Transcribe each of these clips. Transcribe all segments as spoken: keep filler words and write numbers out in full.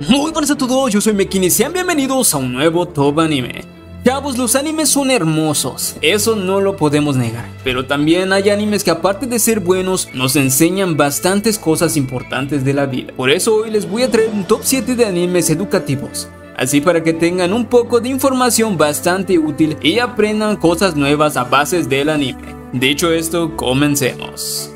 Muy buenas a todos, yo soy Mekini y sean bienvenidos a un nuevo Top Anime. Chavos, los animes son hermosos, eso no lo podemos negar, pero también hay animes que aparte de ser buenos, nos enseñan bastantes cosas importantes de la vida. Por eso hoy les voy a traer un top siete de animes educativos, así para que tengan un poco de información bastante útil y aprendan cosas nuevas a base del anime. Dicho esto, comencemos.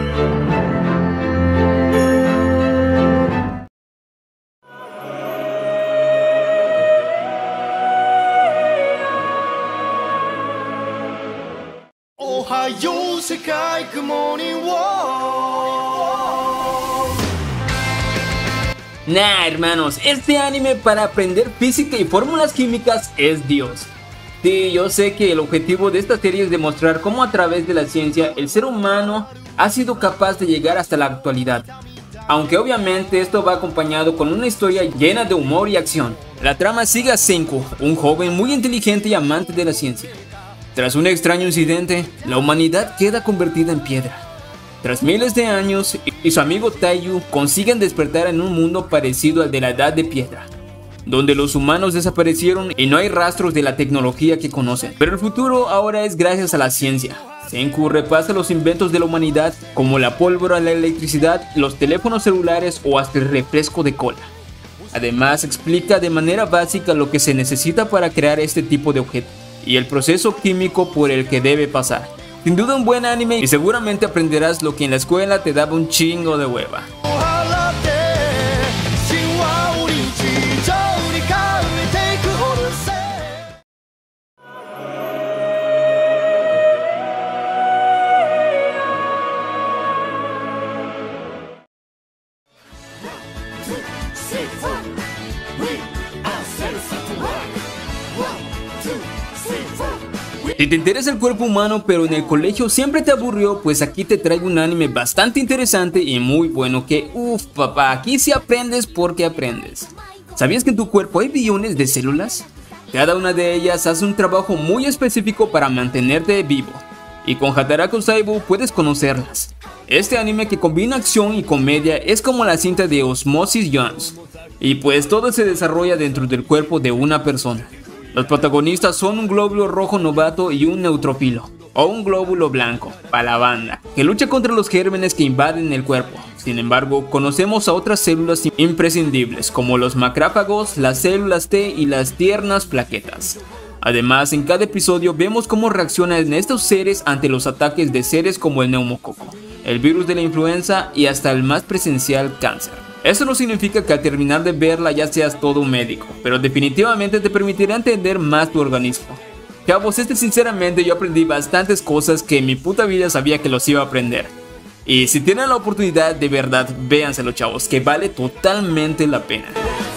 Nah, hermanos, este anime para aprender física y fórmulas químicas es Dios. Sí, yo sé que el objetivo de esta serie es demostrar cómo a través de la ciencia el ser humano ha sido capaz de llegar hasta la actualidad. Aunque obviamente esto va acompañado con una historia llena de humor y acción. La trama sigue a Senku, un joven muy inteligente y amante de la ciencia. Tras un extraño incidente, la humanidad queda convertida en piedra. Tras miles de años, y su amigo Taiyu consiguen despertar en un mundo parecido al de la Edad de Piedra, donde los humanos desaparecieron y no hay rastros de la tecnología que conocen. Pero el futuro ahora es gracias a la ciencia. Senku repasa los inventos de la humanidad, como la pólvora, la electricidad, los teléfonos celulares o hasta el refresco de cola. Además, explica de manera básica lo que se necesita para crear este tipo de objetos y el proceso químico por el que debe pasar. Sin duda un buen anime y seguramente aprenderás lo que en la escuela te daba un chingo de hueva. Si te interesa el cuerpo humano pero en el colegio siempre te aburrió, pues aquí te traigo un anime bastante interesante y muy bueno que, uff papá, aquí sí aprendes porque aprendes. ¿Sabías que en tu cuerpo hay billones de células? Cada una de ellas hace un trabajo muy específico para mantenerte vivo, y con Hataraku Saibo puedes conocerlas. Este anime que combina acción y comedia es como la cinta de Osmosis Jones, y pues todo se desarrolla dentro del cuerpo de una persona. Los protagonistas son un glóbulo rojo novato y un neutrófilo, o un glóbulo blanco, para la banda, que lucha contra los gérmenes que invaden el cuerpo. Sin embargo, conocemos a otras células imprescindibles, como los macrófagos, las células T y las tiernas plaquetas. Además, en cada episodio vemos cómo reaccionan estos seres ante los ataques de seres como el neumococo, el virus de la influenza y hasta el más presencial cáncer. Eso no significa que al terminar de verla ya seas todo un médico, pero definitivamente te permitirá entender más tu organismo. Chavos, este sinceramente yo aprendí bastantes cosas que en mi puta vida sabía que los iba a aprender. Y si tienen la oportunidad, de verdad, véanselo chavos, que vale totalmente la pena.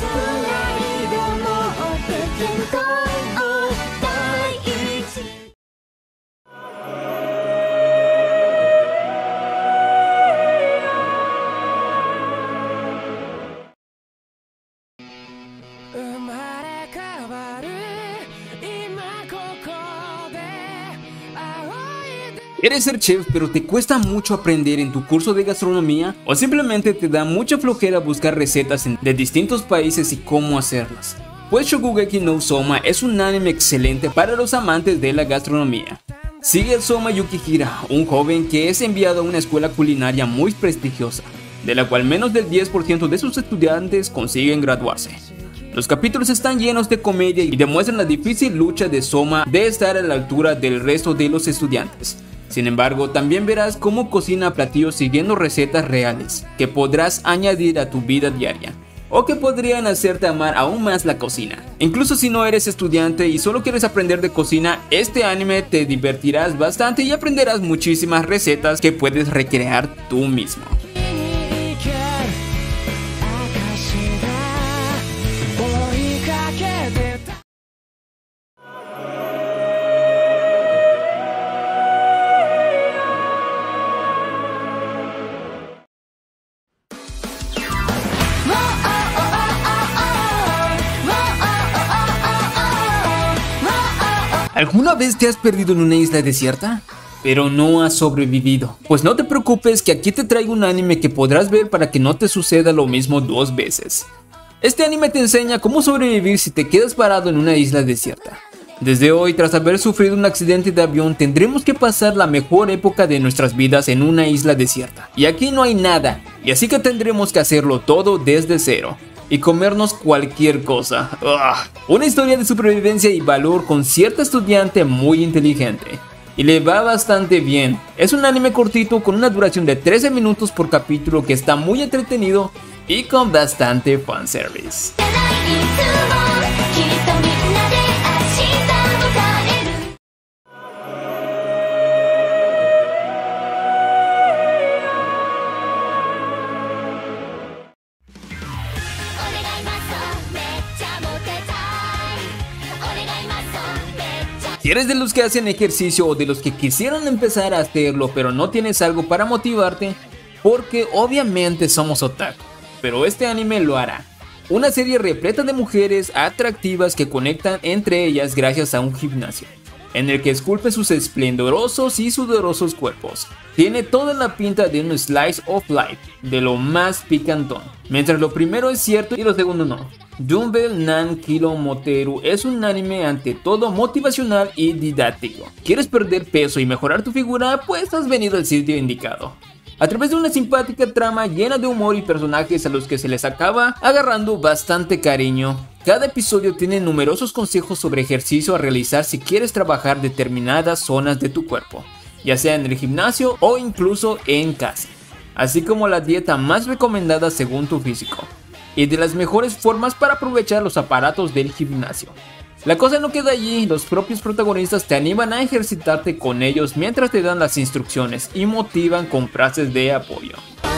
¿Quieres ser chef pero te cuesta mucho aprender en tu curso de gastronomía? ¿O simplemente te da mucha flojera buscar recetas de distintos países y cómo hacerlas? Pues Shokugeki no Soma es un anime excelente para los amantes de la gastronomía. Sigue a Soma Yukihira, un joven que es enviado a una escuela culinaria muy prestigiosa, de la cual menos del diez por ciento de sus estudiantes consiguen graduarse. Los capítulos están llenos de comedia y demuestran la difícil lucha de Soma de estar a la altura del resto de los estudiantes. Sin embargo, también verás cómo cocina platillos siguiendo recetas reales que podrás añadir a tu vida diaria, o que podrían hacerte amar aún más la cocina. Incluso si no eres estudiante y solo quieres aprender de cocina, este anime te divertirás bastante y aprenderás muchísimas recetas que puedes recrear tú mismo. ¿Alguna vez te has perdido en una isla desierta? pero no has sobrevivido. Pues no te preocupes, que aquí te traigo un anime que podrás ver para que no te suceda lo mismo dos veces. Este anime te enseña cómo sobrevivir si te quedas parado en una isla desierta. Desde hoy, tras haber sufrido un accidente de avión, tendremos que pasar la mejor época de nuestras vidas en una isla desierta. Y aquí no hay nada, y así que tendremos que hacerlo todo desde cero. Y comernos cualquier cosa. Ugh. Una historia de supervivencia y valor con cierta estudiante muy inteligente. Y le va bastante bien. Es un anime cortito con una duración de trece minutos por capítulo que está muy entretenido y con bastante fanservice. Si eres de los que hacen ejercicio o de los que quisieran empezar a hacerlo pero no tienes algo para motivarte, porque obviamente somos otaku, pero este anime lo hará. Una serie repleta de mujeres atractivas que conectan entre ellas gracias a un gimnasio, en el que esculpen sus esplendorosos y sudorosos cuerpos. Tiene toda la pinta de un slice of life, de lo más picantón, mientras lo primero es cierto y lo segundo no. Dumbbell Nan Kilo Moteru es un anime ante todo motivacional y didáctico. ¿Quieres perder peso y mejorar tu figura? Pues has venido al sitio indicado. A través de una simpática trama llena de humor y personajes a los que se les acaba agarrando bastante cariño, cada episodio tiene numerosos consejos sobre ejercicio a realizar si quieres trabajar determinadas zonas de tu cuerpo, ya sea en el gimnasio o incluso en casa, así como la dieta más recomendada según tu físico, y de las mejores formas para aprovechar los aparatos del gimnasio. La cosa no queda allí, los propios protagonistas te animan a ejercitarte con ellos mientras te dan las instrucciones y motivan con frases de apoyo.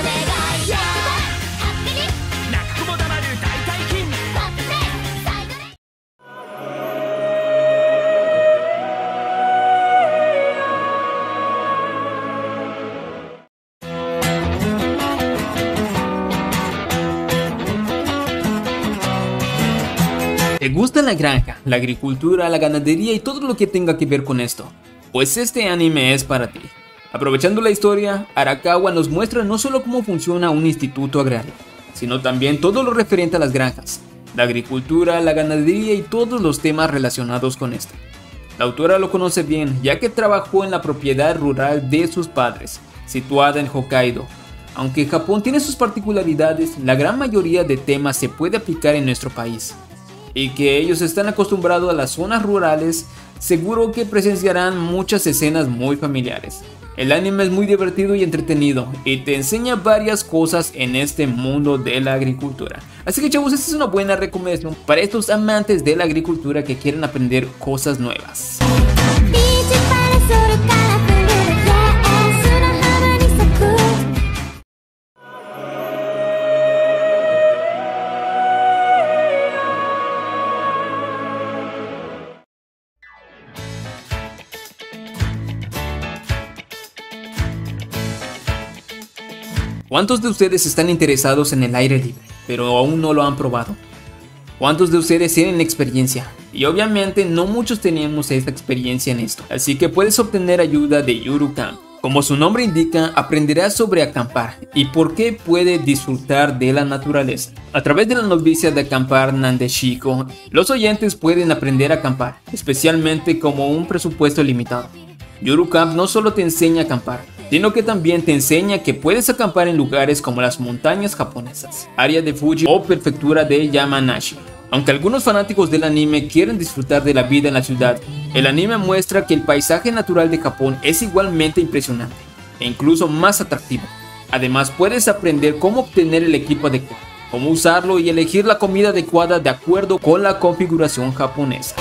¿Te gusta la granja, la agricultura, la ganadería y todo lo que tenga que ver con esto? Pues este anime es para ti. Aprovechando la historia, Arakawa nos muestra no solo cómo funciona un instituto agrario, sino también todo lo referente a las granjas, la agricultura, la ganadería y todos los temas relacionados con esto. La autora lo conoce bien, ya que trabajó en la propiedad rural de sus padres, situada en Hokkaido. Aunque Japón tiene sus particularidades, la gran mayoría de temas se puede aplicar en nuestro país. Y que ellos están acostumbrados a las zonas rurales, seguro que presenciarán muchas escenas muy familiares. El anime es muy divertido y entretenido y te enseña varias cosas en este mundo de la agricultura. Así que chavos, esta es una buena recomendación para estos amantes de la agricultura que quieren aprender cosas nuevas. ¿Cuántos de ustedes están interesados en el aire libre, pero aún no lo han probado? ¿Cuántos de ustedes tienen experiencia? Y obviamente no muchos tenemos esta experiencia en esto, así que puedes obtener ayuda de Yuru Camp. Como su nombre indica, aprenderás sobre acampar y por qué puede disfrutar de la naturaleza. A través de la novicia de acampar Nandeshiko, los oyentes pueden aprender a acampar, especialmente como un presupuesto limitado. Yuru Camp no solo te enseña a acampar, sino que también te enseña que puedes acampar en lugares como las montañas japonesas, área de Fuji o prefectura de Yamanashi. Aunque algunos fanáticos del anime quieren disfrutar de la vida en la ciudad, el anime muestra que el paisaje natural de Japón es igualmente impresionante e incluso más atractivo. Además, puedes aprender cómo obtener el equipo adecuado, cómo usarlo y elegir la comida adecuada de acuerdo con la configuración japonesa.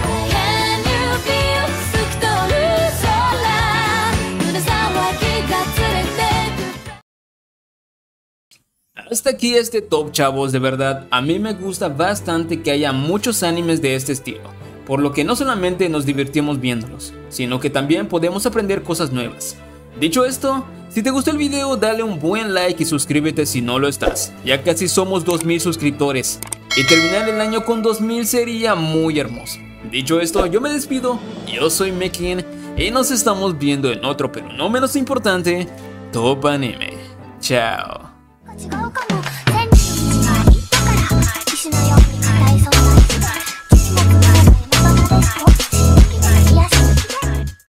Hasta aquí este top, chavos. De verdad, a mí me gusta bastante que haya muchos animes de este estilo, por lo que no solamente nos divertimos viéndolos, sino que también podemos aprender cosas nuevas. Dicho esto, si te gustó el video, dale un buen like y suscríbete si no lo estás. Ya casi somos dos mil suscriptores y terminar el año con dos mil sería muy hermoso. Dicho esto, yo me despido, yo soy Mekin y nos estamos viendo en otro, pero no menos importante, Top Anime. Chao.